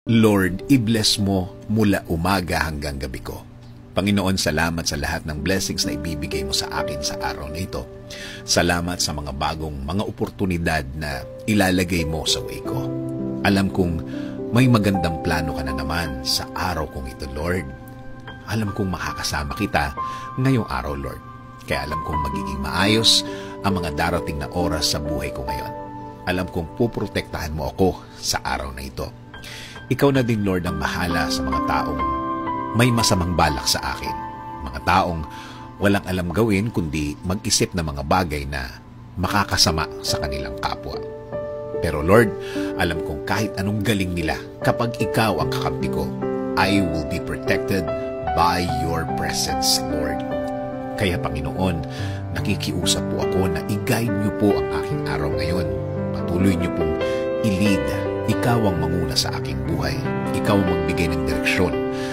Lord, i-bless mo mula umaga hanggang gabi ko. Panginoon, salamat sa lahat ng blessings na ibibigay mo sa akin sa araw na ito. Salamat sa mga bagong mga oportunidad na ilalagay mo sa way ko. Alam kong may magandang plano ka na naman sa araw kong ito, Lord. Alam kong makakasama kita ngayong araw, Lord. Kaya alam kong magiging maayos ang mga darating na oras sa buhay ko ngayon. Alam kong puprotektahan mo ako sa araw na ito. Ikaw na din, Lord, ang bahala sa mga taong may masamang balak sa akin. Mga taong walang alam gawin kundi mag-isip ng mga bagay na makakasama sa kanilang kapwa. Pero Lord, alam kong kahit anong galing nila, kapag ikaw ang kakampi ko, I will be protected by your presence, Lord. Kaya Panginoon, nakikiusap po ako na i-guide niyo po ang aking araw ngayon. Patuloy niyo pong i-lead. Ikaw ang manguna sa aking buhay. Ikaw ang magbigay ng direksyon.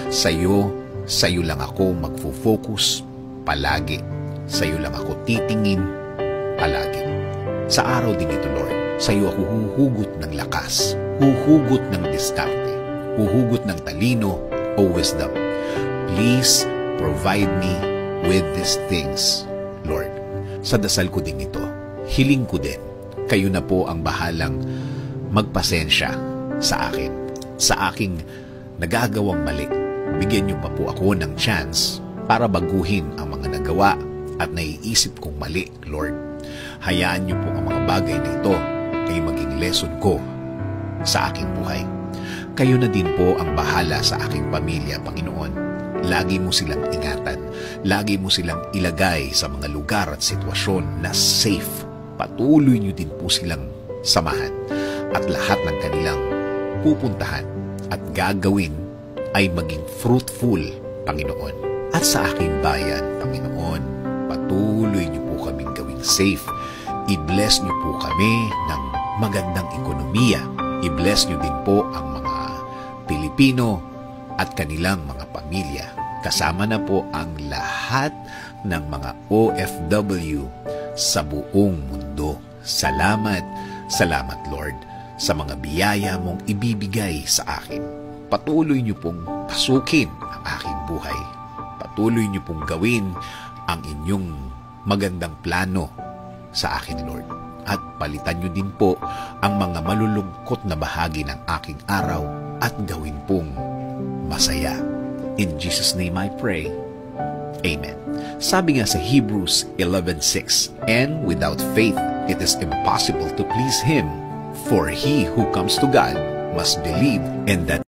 Sa'yo lang ako magfo-focus palagi. Sa'yo lang ako titingin palagi. Sa araw din ito, Lord, sa'yo ako huhugot ng lakas, huhugot ng diskarte, huhugot ng talino o wisdom. Please provide me with these things, Lord. Sa dasal ko din ito, hiling ko din, kayo na po ang bahalang magpasensya sa akin, sa aking nagagawang mali. Bigyan niyo pa po ako ng chance para baguhin ang mga nagawa at naiisip kong mali, Lord. Hayaan niyo po ang mga bagay na ito ay maging lesson ko sa aking buhay. Kayo na din po ang bahala sa aking pamilya, Panginoon. Lagi mo silang ingatan. Lagi mo silang ilagay sa mga lugar at sitwasyon na safe. Patuloy niyo din po silang samahan. At lahat ng kanilang pupuntahan at gagawin ay maging fruitful, Panginoon. At sa aking bayan, Panginoon, patuloy niyo po kaming gawing safe. I-bless niyo po kami ng magandang ekonomiya. I-bless niyo din po ang mga Pilipino at kanilang mga pamilya. Kasama na po ang lahat ng mga OFW sa buong mundo. Salamat, salamat, Lord, sa mga biyaya mong ibibigay sa akin. Patuloy niyo pong pasukin ang aking buhay. Patuloy niyo pong gawin ang inyong magandang plano sa akin, Lord. At palitan niyo din po ang mga malulungkot na bahagi ng aking araw at gawin pong masaya. In Jesus' name I pray. Amen. Sabi nga sa Hebrews 11:6, and without faith it is impossible to please Him. For he who comes to God must believe in that